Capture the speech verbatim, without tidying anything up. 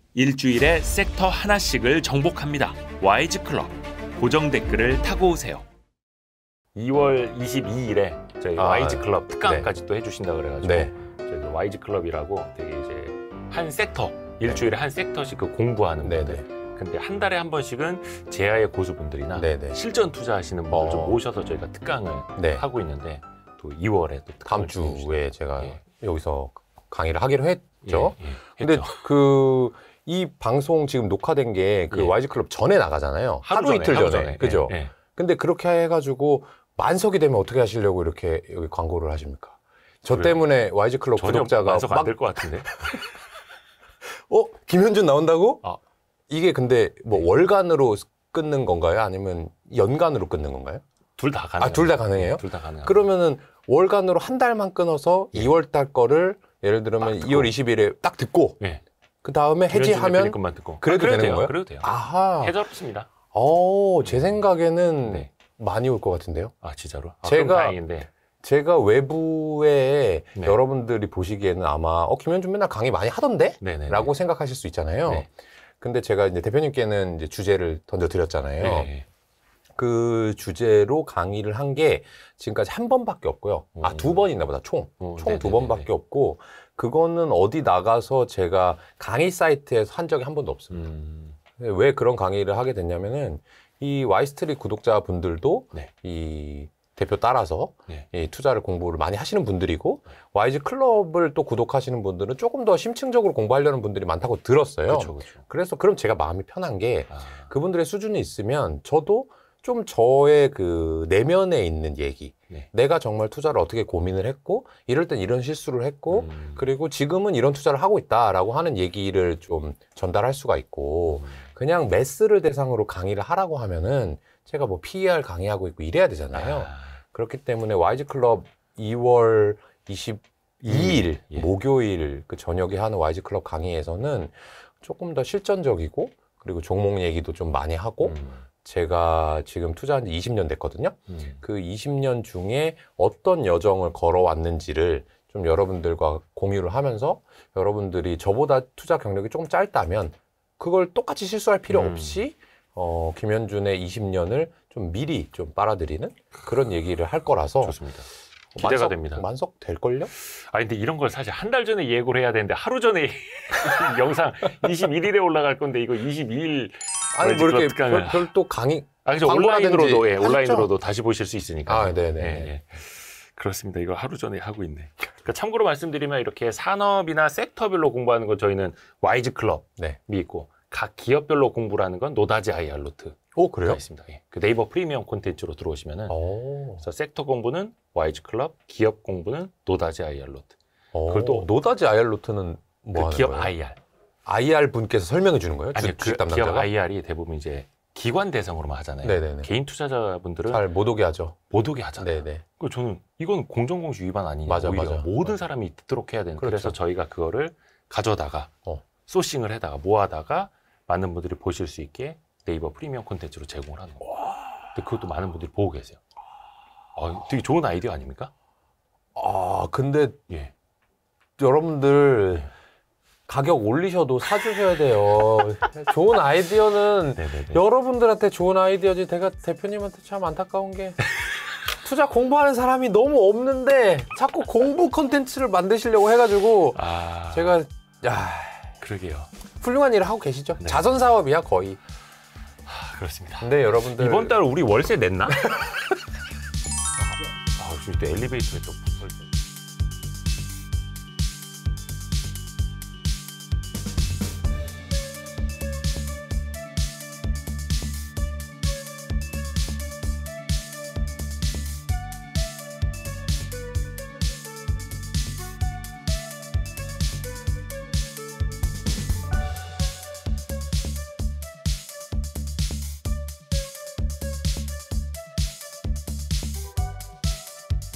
일주일에 섹터 하나씩을 정복합니다. 와이즈클럽. 고정 댓글을 타고 오세요. 이월 이십이일에 저희 아, 와이즈클럽 특강까지 네. 또 해주신다 그래가지고 네. 저희 와이즈클럽이라고 되게 이제 한 섹터 일주일에 한 섹터씩 그 공부하는 분들. 네네. 근데 한 달에 한 번씩은 제아의 고수분들이나 네네. 실전 투자하시는 분들 어. 좀 모셔서 저희가 특강을 네. 하고 있는데 또 이월에 또 다음 특강을 주에 제가 예. 여기서 강의를 하기로 했죠. 예, 예, 근데 했죠. 그 이 방송 지금 녹화된 게 그 예. 와이즈클럽 전에 나가잖아요. 하루, 하루 전에, 이틀 하루 전에. 전에. 그죠? 예, 예. 근데 그렇게 해가지고 만석이 되면 어떻게 하시려고 이렇게 여기 광고를 하십니까? 저 그래요? 때문에 와이즈클럽 전혀 구독자가 만석 막 안 될 것 같은데. 어? 김현준 나온다고? 아. 이게 근데 뭐 네. 월간으로 끊는 건가요? 아니면 연간으로 끊는 건가요? 둘 다 가능. 아, 둘 다 가능해요? 둘 다 가능. 그러면은 월간으로 한 달만 끊어서 예. 이월 달 거를 예를 들면 이월 이십일에 딱 듣고 예. 그 다음에 해지하면 것만 듣고. 그래도 아, 되는 돼요. 거예요? 그래도 돼요. 아하. 해저롭습니다. 어, 제 생각에는 네. 많이 올 것 같은데요. 아 진짜로? 아, 제가- 그럼 다행인데. 제가 외부에 네. 여러분들이 보시기에는 아마 어 김현준 맨날 강의 많이 하던데? 네네. 라고 생각하실 수 있잖아요. 네. 근데 제가 이제 대표님께는 이제 주제를 던져드렸잖아요. 네. 그 주제로 강의를 한 게 지금까지 한 번밖에 없고요. 아, 오. 두 번 있나 보다, 총. 오, 총 두 네네네네. 번밖에 없고, 그거는 어디 나가서 제가 강의 사이트에서 한 적이 한 번도 없습니다. 음. 왜 그런 강의를 하게 됐냐면은, 이 와이스트릿 구독자분들도 네. 이 대표 따라서 네. 이 투자를 공부를 많이 하시는 분들이고, 와이즈 클럽을 또 구독하시는 분들은 조금 더 심층적으로 공부하려는 분들이 많다고 들었어요. 그렇죠, 그렇죠. 그래서 그럼 제가 마음이 편한 게, 아. 그분들의 수준이 있으면 저도 좀 저의 그 내면에 있는 얘기, 네. 내가 정말 투자를 어떻게 고민을 했고 이럴 땐 이런 실수를 했고 음. 그리고 지금은 이런 투자를 하고 있다라고 하는 얘기를 좀 전달할 수가 있고, 음. 그냥 매스를 대상으로 강의를 하라고 하면은 제가 뭐 피이알 강의하고 있고 이래야 되잖아요. 아. 그렇기 때문에 와이즈클럽 이월 이십이일 예. 목요일 그 저녁에 하는 와이즈클럽 강의에서는 조금 더 실전적이고, 그리고 종목 얘기도 좀 많이 하고, 음. 제가 지금 투자한 지 이십 년 됐거든요. 음. 그 이십 년 중에 어떤 여정을 걸어왔는지를 좀 여러분들과 공유를 하면서, 여러분들이 저보다 투자 경력이 조금 짧다면 그걸 똑같이 실수할 필요 음. 없이 어, 김현준의 이십 년을 좀 미리 좀 빨아들이는 그런 얘기를 할 거라서 좋습니다. 기대가 만석, 됩니다. 만석 될걸요? 아 근데 이런 걸 사실 한 달 전에 예고를 해야 되는데 하루 전에 영상 이십일일에 올라갈 건데 이거 이십이일 아니 뭐 이렇게 특강을. 별, 별도 강의 아 그죠. 광고라든지 온라인으로도 예, 하셨죠? 온라인으로도 다시 보실 수 있으니까. 아, 네네. 예, 예. 그렇습니다. 이거 하루 전에 하고 있네. 그러니까 참고로 말씀드리면 이렇게 산업이나 섹터별로 공부하는 건 저희는 와이즈 클럽이 네. 있고, 각 기업별로 공부를 하는 건 노다지 아이알로트가 오, 그래요? 있습니다. 예. 그 네이버 프리미엄 콘텐츠로 들어오시면은 오. 그래서 섹터 공부는 와이즈 클럽, 기업 공부는 노다지 아이알로트. 오. 그걸 또- 노다지 아이알로트는 뭐 그 하는 기업 거예요? 아이알. 아이알 분께서 설명해 주는 거예요? 아니 주, 그 주식 기업 담당자가? 아이알이 대부분 이제 기관 대상으로만 하잖아요. 네네네. 개인 투자자분들은 잘 못 오게 하죠. 못 오게 하잖아요. 네네. 그 저는 이건 공정공시 위반 아니냐. 맞아, 오히려 맞아. 모든 맞아. 사람이 듣도록 해야 되는. 그렇죠. 그래서 저희가 그거를 가져다가 어. 소싱을 해다가 모아다가 많은 분들이 보실 수 있게 네이버 프리미엄 콘텐츠로 제공을 하는 거예요. 근데 그것도 많은 분들이 보고 계세요. 아, 되게 좋은 아이디어 아닙니까? 아, 근데 예. 여러분들 가격 올리셔도 사주셔야 돼요. 좋은 아이디어는 네네네. 여러분들한테 좋은 아이디어지. 제가 대표님한테 참 안타까운 게 투자 공부하는 사람이 너무 없는데 자꾸 공부 컨텐츠를 만드시려고 해가지고 아, 제가 야, 그러게요. 훌륭한 일을 하고 계시죠. 네. 자선 사업이야 거의. 아, 그렇습니다. 근데 여러분들 이번 달 우리 월세 냈나? 아, 지금 또 엘리베이터에 또 벌써.